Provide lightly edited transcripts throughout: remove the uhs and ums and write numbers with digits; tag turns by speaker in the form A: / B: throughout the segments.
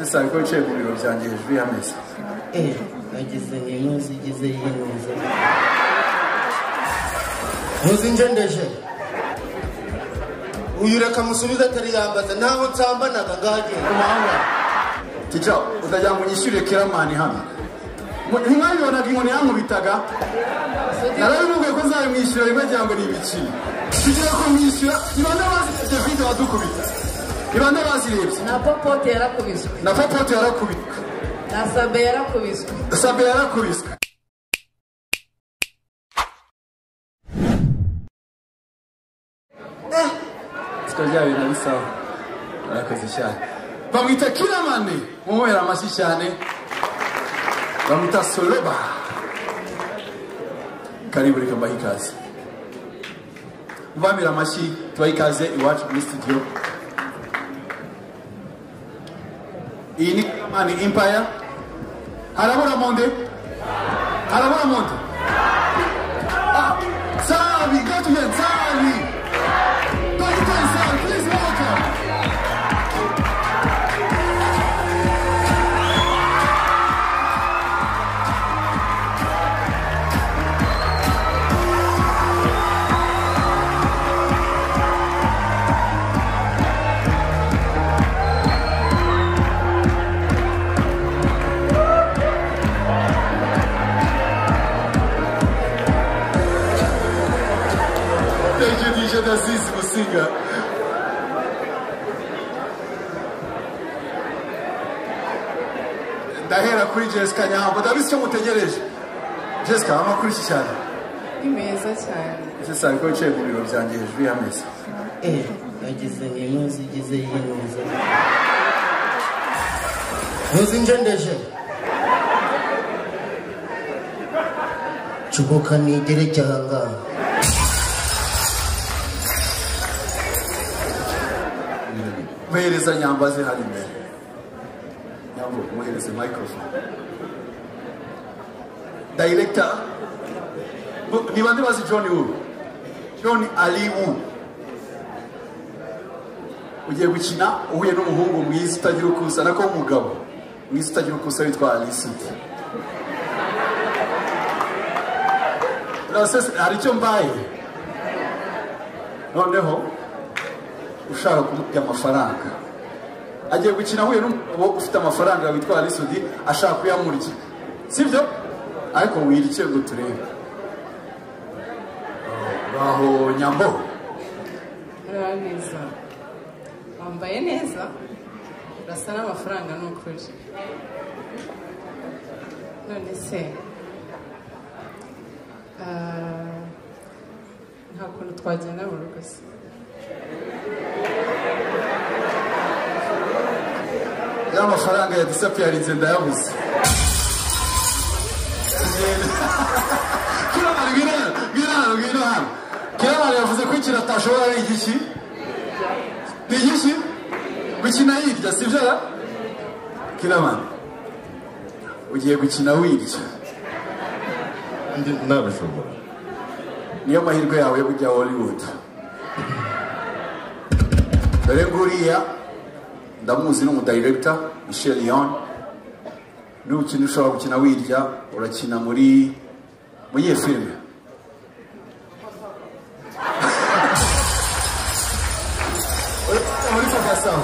A: Nsabi ko yicaye mu biro byanjye hejuru y'ameza.
B: Nagize nk'intu zigize yinuze. Muzinjendeje. Uyu reka musubiza atari yambaza ntaho nsambanaga ngaje kumahanga.
A: Ticha, utajya ngo nyishyure kiramani hano. Ntimwabibonaga inkoni yankubitaga. Narabivuga ko nzabimwishyura rimwe cyangwa ni ibikini. Tugiye kumwishyura ibanda bazi David wadukubita. Ibanda bazirebye.
C: Na popote yarakubiswe.
A: Na popote yarakubitwe.
C: Na Nsabii yarakubiswe.
A: Nsabii yarakubiswe. Tukajya ibintu bisawa. Arakoze cyane. Bamwita Kiramani. Mumuhera amashyi cyane. Bamwita Soleba. Karibu reka mbahe ikaze. Mubamira amashyi tubahe ikaze iwacu muri studio. Iyi ni Kiramani Empire. Harabura monde? Harabura monde? Nsabii, go to him, Nsabii. Dogiteri, Nsabii, please welcome. Azizi Musinga. Ndahera kuri Jessica Nyambo. Ndabizi icyo mutegereje. Jessica, amakuru iki cyane?
C: Ni meza cyane.
A: Nsabi ko yicaye mu biro byanjye hejuru y'ameza.
B: Nagize nk'intu zigize yinuze. Muzinjendeje. Chubuka nigere cyanga.
A: Muhereza Nyambaze hari imbere. Nyambo, muhereze microphone. Director. Niba ndibazi John Uru. John Ali Uru. Ugiye gukina uhuye n'umuhungu mwiza utagira ukusa nako umugabo. Mwiza utagira ukusa witwa Ali Soudy. Hari icyo mbaye. Noneho ushaka kumurya amafaranga. Agiye gukina huye n'umugabo ufite amafaranga witwa Ali Soudy ashaka kuyamurya. Sibyo? Ariko wirike ngo turebe. Baho Nyambo.
C: Neza. Wambaye neza. Urasa n'amafaranga n'ukuri. None se. Nta kuntu twagenda mu rugo se.
A: Ya mafaranga ya disappearinze ndayabuze. Kiramani yavuze ko ikintu atashobora ari igiki? Ni igiki? Gukina yirya, sibyo ra? Kiramani, ugiye gukina wirya.
D: Nabishobora.
A: Niyo mahirwe yawe yo kujya Hollywood. Dore nguriya ndamuzi n'umudirector Michel Leon. N'ukina ushobora gukina wirya, urakina muri iyo filime. Muri Fakasaho.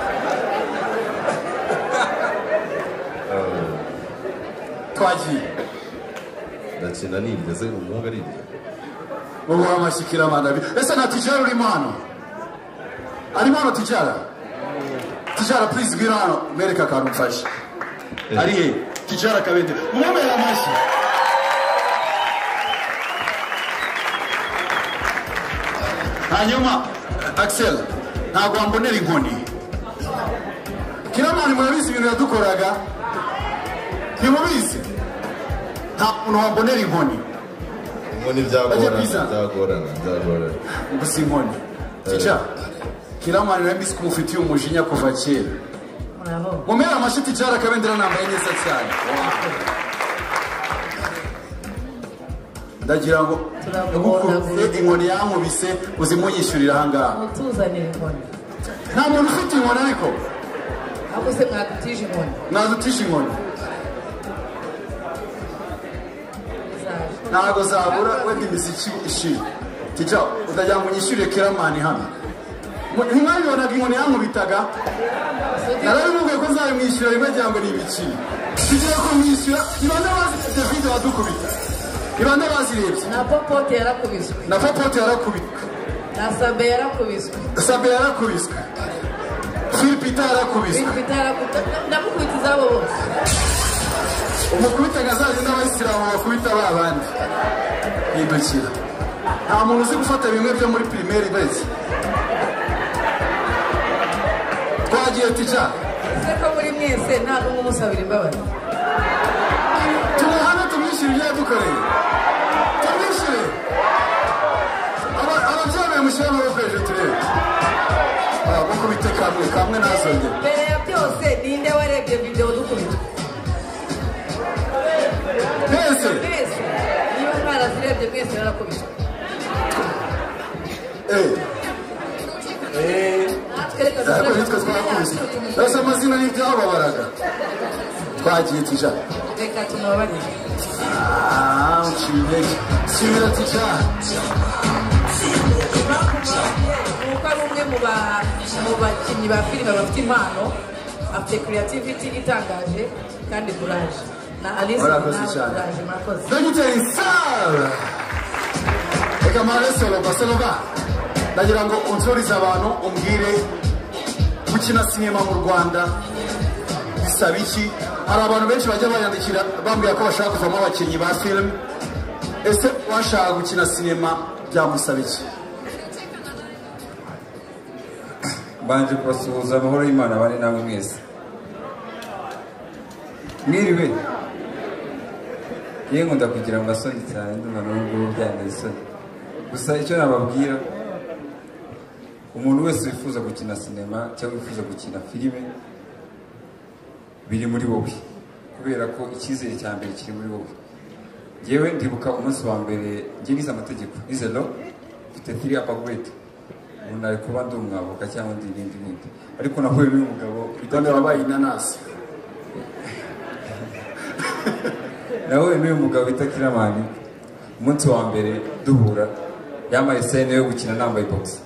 A: Twagiye.
D: Ndakina nirya se umuhungu arirya.
A: Ubu amashikira mandabi. Ese na tijara uri mano? Ari mano tijara? Tijara please girano mereka kanumfashe. Ariye tijara kabende. Mumera amashi. Hanyuma Axel ntabwo wambonera inkoni. Kiramani murabizi ibintu yadukoraga. Ntimubizi? Nta muntu wambonera inkoni.
D: Inkoni byagorana.
A: Gusa inkoni. Tija Kiramani nabisi kumufitiye umujinya kuva kera. Mumera amashi tijara kabendera nambaye neza cyane. Ndagira ngo gukuze inkoni yankubise uzimunyishyurira ahangaha.
C: Utuzanira inkoni.
A: Nta muntu ufite inkoni ariko.
E: ariko se mwadutije inkoni.
A: Mwadutije inkoni. Ntago zabura wenda imiziki ishira. Tija utajya ngo unyishyure keramani hano. Ntimwabibonaga inkoni yankubitaga. Narabivuga ko nzabimwishyura rimwe cyangwa ni ibikini. Tugiye kumwishyura ibanda bazi David wadukubita. Ibanda bazirebye.
E: Na popote yarakubiswe.
A: Na popote yarakubitwe.
E: Na Nsabii yarakubiswe.
A: Nsabii yarakubiswe. Philipita yarakubiswe.
E: Philipita yarakubiswe. Ndamukubita izabo bose.
A: Umukubita gazaje n'abayisilamu bakubita babandi. Hindukira. Nta muntu uzi gufata bimwe byo muri primaire bese. Twagiye tija.
E: Ese ko muri mwese nta n'umwe umusabira imbabazi.
A: Tumuhana tumwishyure ibyo yadukoreye. Tumwishyure. Ababyeyi mushyira amaboko hejuru turebe. Mukubite kamwe nazongera.
E: Mbere ya byose ninde warebye video dukubita?
A: Mwese.
E: Niba mwarazirebye mwese yarakubiswe.
A: Ariko nitwe twakubise. Bose amazina n'ibyababaraga. Twagiye tija.
E: Reka tunabarire.
A: Uciye. Simira tija.
E: Nuko ari umwe mu bakinnyi ba filime bafite impano, afite creativity itangaje kandi courage. Na Alice
A: murakoze cyane. Dogiteri Nsabii. Reka mare solo basolova. Ndagira ngo unsurize abantu umbwire gukina sinema mu Rwanda bisaba iki? Hari abantu benshi bajya bayandikira bambwira ko bashaka kuvamo abakinnyi ba film. Ese washaka gukina sinema byamusaba iki?
F: Banje kubasuhuza amahoro y'Imana bane namwe mwese. Mwiriwe. Yewe nkunda kugira amasoni cyane ndumva n'ubwo byane isoni. Gusa icyo nababwira umuntu wese wifuza gukina sinema cyangwa wifuza gukina filime biri muri wowe kubera ko icyizere cya mbere kiri muri wowe. Yewe ndibuka umunsi wa mbere ngiye nize amategeko nize law mfite 3 upper grade umuntu ari kuba ndi umwavoka cyangwa ndi ibindi ariko nahuye n'uyu mugabo
A: Kandi wabaye inanasi.
F: nawe n'uyu mugabo bita Kiramani umunsi wa mbere duhura yamaye scene yo gukina nambaye box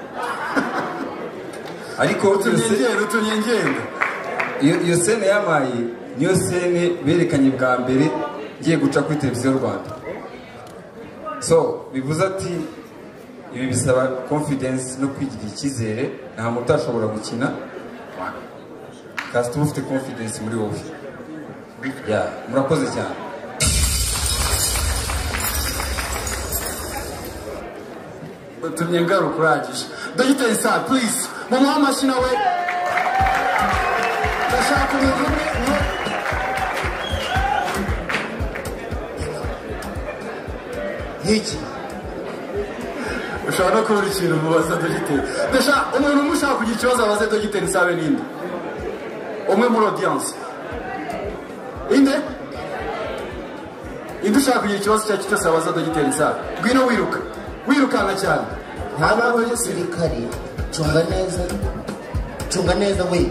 F: ariko
A: utunyengendo
F: iyo scene yamaye niyo scene berekanye bwa mbere ngiye guca kuri televiziyo Rwanda. So bivuze ati ibi bisaba confidence no kwigirira icyizere nta muntu utashobora gukina kasi tuba ufite confidence muri wowe. Murakoze cyane.
A: Utumye ngaruka urangije. Dogiteri Nsabii, please. Mumuha amashyi nawe. Ndashaka umuntu umwe.
B: Nk'iki.
A: Ushobora no kubura ikintu mubaza Dogiteri. Ndashaka umuntu umwe ushaka kugira ikibazo abaze Dogiteri Nsabii ninde? Umwe muri audience. Inde? Inde ushaka kugira ikibazo cya cyose abaza Dogiteri Nsabii. Ngwino wiruka. Wirukanga cyane.
B: Ntabwo umusirikari. Cunga neza we.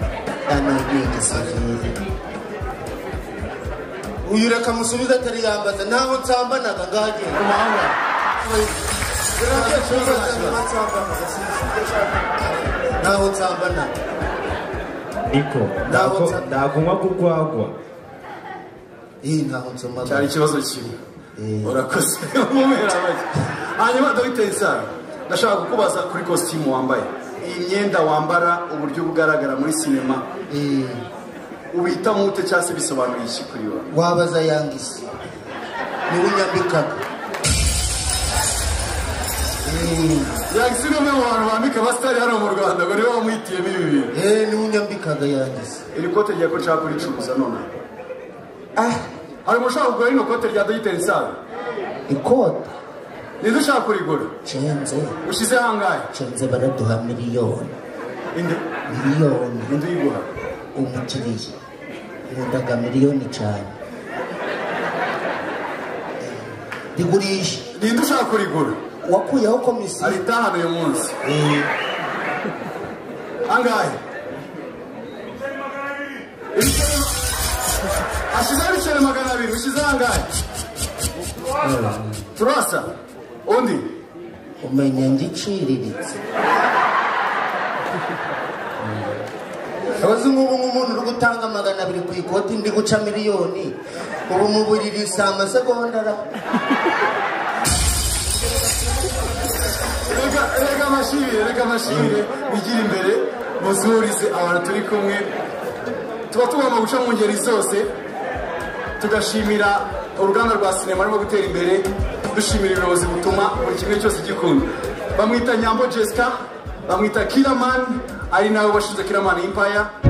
B: Uyu reka musubize atari yambaza ntaho nsambanaga ngaje. Ntaho nsambanaga.
G: Niko, ndakunywa kurwagwa.
B: Ntaho nsombaga.
A: Cyari ikibazo kimwe. Urakoze. Hanyuma Dogiteri Nsabii, ndashaka kukubaza kuri costume wambaye. Iyi myenda wambara uburyo bugaragara muri sinema. Ubita mute cyase bisobanuye iki kuri wowe?
B: Wabaza yangisi. Ni unyambikaga.
A: Yangisi ni umwe mu bantu bambika abasitari hano mu Rwanda ngo niwe wamwitiyemo ibi bintu.
B: Ni unyambikaga yangisi.
A: Iri kote rya ko nshaka kuricuruza none. Hari umushaka kugura rino kote rya Dogiteri Nsabii?
B: Ikote?
A: Nizo ushaka kurigura?
B: Cenze.
A: Ushize hangahe?
B: Cenze baraduha miliyoni.
A: Inde?
B: Miliyoni.
A: Inde uyiguha?
B: Umukiriya. Nkundaga miliyoni cyane. Rigurisha.
A: Ninde ushaka kurigura?
B: Wakuyeho komisiyo.
A: Aritahano uyu munsi. Angahe? ashizeho ibiceri 200 ushize angahe turasa undi
B: umenya ngiciriritse abazi nk'ubu nk'umuntu uri gutanga 200 ku ikoti ndi guca miliyoni ubu mu buriri saa amasegonda
A: reka amashimire bigira imbere muzurize abantu turi kumwe tuba tugomba guca mu ngeri zose tugashimira uruganda rwa sinema rurimo gutera imbere dushimira ubuyobozi butuma buri kimwe cyose gikunda bamwita Nyambo Jessica bamwita Kiraman ari nawe washinze Kiraman Empire